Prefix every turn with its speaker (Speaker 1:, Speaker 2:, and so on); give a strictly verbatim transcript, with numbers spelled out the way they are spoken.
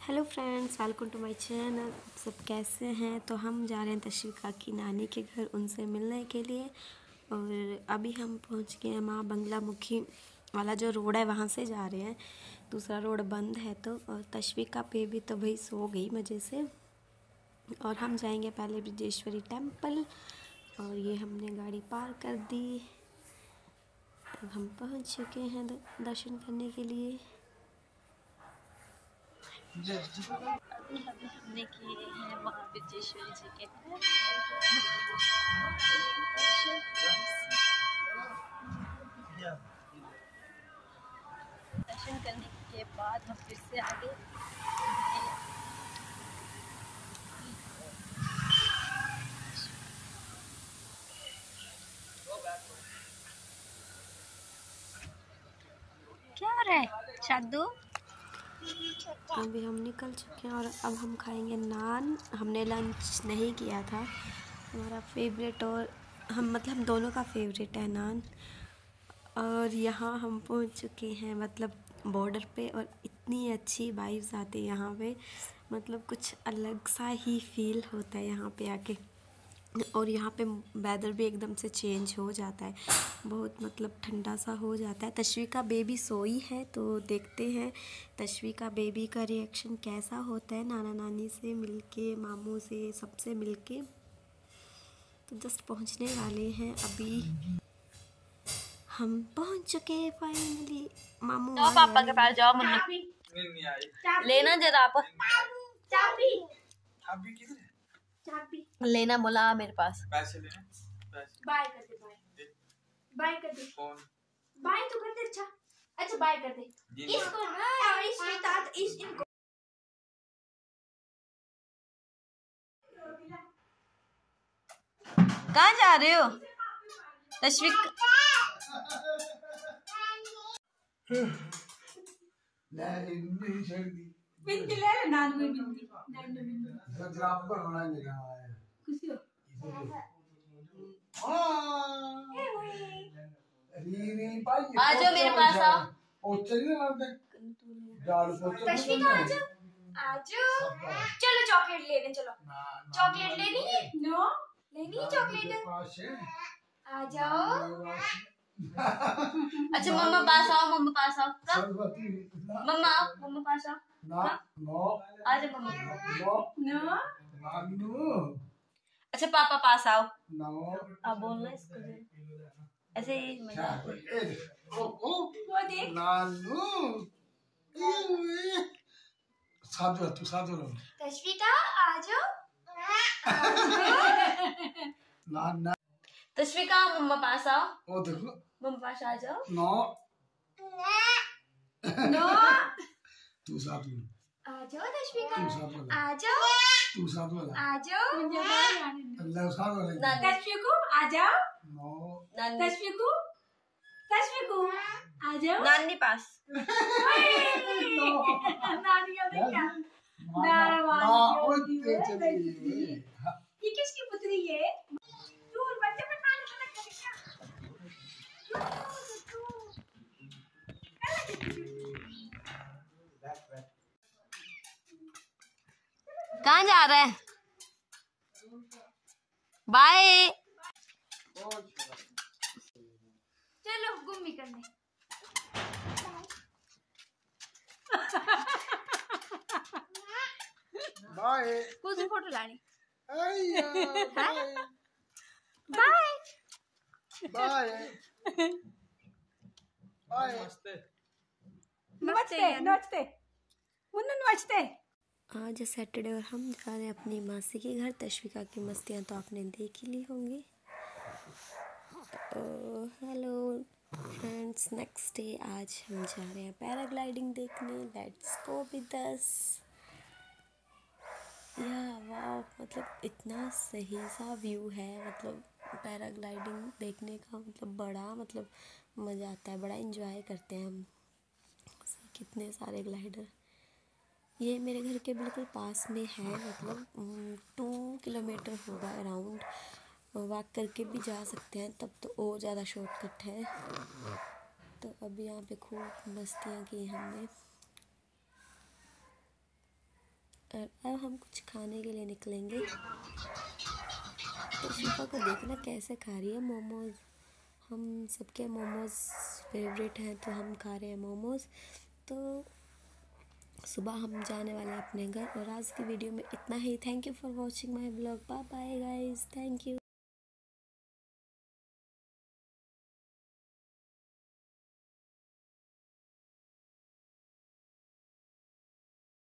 Speaker 1: Hello friends, welcome to my channel. आप सब कैसे हैं? तो हम जा रहे हैं तशवीका की नानी के घर उनसे मिलने के लिए। और अभी हम पहुंच गए हैं माँ बंगला मुखी वाला जो रोड है वहाँ से जा रहे हैं। दूसरा रोड बंद है तो। और तशवीका पे भी तो भाई सो गई मज़े से। और हम जाएंगे पहले ब्रजेश्वरी टेम्पल। और ये हमने गाड़ी पार कर दी। अब हम पहुँच चुके हैं दर्शन करने के लिए। अभी अभी हमने किए हैं वहाँ ब्रजेश्वरी जी के दर्शन करने के बाद हम फिर से आगे क्या हो रहा है शादू। अभी हम निकल चुके हैं और अब हम खाएंगे नान। हमने लंच नहीं किया था। हमारा फेवरेट और हम मतलब हम दोनों का फेवरेट है नान। और यहाँ हम पहुँच चुके हैं मतलब बॉर्डर पे। और इतनी अच्छी वाइब्स आती है यहाँ पे, मतलब कुछ अलग सा ही फील होता है यहाँ पे आके। और यहाँ पे वेदर भी एकदम से चेंज हो जाता है, बहुत मतलब ठंडा सा हो जाता है। तशवीका बेबी सोई है तो देखते हैं तशवीका बेबी का रिएक्शन कैसा होता है नाना नानी से मिलके, मामू से, सबसे मिलके। तो जस्ट पहुँचने वाले हैं अभी। हम पहुँच चुके हैं फाइनली। मामू
Speaker 2: जाओ पापा के पास जाओ। मम्मी लेना जरा आप चाबी। चाबी किधर है? चाबी लेना बोला मेरे पास। पैसे लेना। पैसे बाय कर दे। बाय बाय कर दे। कौन बाय तो कर दे। अच्छा अच्छा बाय कर दे इसको ना। इसके साथ इस इनको कहाँ जा रहे हो तशवीक? बिंदी ले ले नान में बिंदी नान में बिंदी जराब पर होना लगा है खुशी हो। आ जाओ मेरे पास आओ। तशवीका आ जाओ आ जाओ। चलो चॉकलेट लेने चलो। चॉकलेट लेनी है? नो लेनी है चॉकलेट। आ जाओ। अच्छा मम्मा पास आओ। मम्मा पास आओ। मम्मा आओ। मम्मा पास आओ। आ जाओ मम्मा। नो अच्छा पापा पास आओ। आप बोलना इसको ऐसे ही मजाक वो देख। साधु तू साधु तशवीका आ जाओ। ना ना तशवीका मम्मा पास आओ। ओ देखो मम्मा पास आ जाओ। नो नो तू साधु आ जाओ। तशवीका आ जाओ। तू साधु आ जाओ। अल्लाह साधु तशवीकू आ जाओ। नो तशवीकू तशवीकू आ जाओ नानी पास। नानी का देखा ये किसकी पुत्री है? दूर बच्चे पे पानी खड़ा कर। कहाँ जा रहा है? बाय। चलो घूमी करने। बाय कुछ फोटो लानी। बाय बाय बाय नमस्ते नमस्ते नमस्ते नमस्ते।
Speaker 1: आज सैटरडे और हम जा रहे हैं अपनी मासी के घर। तशवीका की मस्तियाँ तो आपने देख ही ली होंगी। तो हेलो फ्रेंड्स, नेक्स्ट डे आज हम जा रहे हैं पैराग्लाइडिंग देखने। Let's go with us. या वाह, मतलब इतना सही सा व्यू है, मतलब पैराग्लाइडिंग देखने का मतलब बड़ा मतलब मज़ा आता है, बड़ा एंजॉय करते हैं हम। कितने सारे ग्लाइडर। ये मेरे घर के बिल्कुल पास में है, मतलब टू किलोमीटर होगा अराउंड। वॉक करके भी जा सकते हैं, तब तो और ज़्यादा शॉर्टकट है। तो अभी यहाँ पे खूब मस्तियाँ की हमने। और अब हम कुछ खाने के लिए निकलेंगे। तो शिफा को देखना कैसे खा रही है मोमोज़। हम सबके मोमोज़ फेवरेट हैं तो हम खा रहे हैं मोमोज़। तो सुबह हम जाने वाले हैं अपने घर। और आज की वीडियो में इतना ही। Thank you for watching my blog. Bye bye guys, thank you.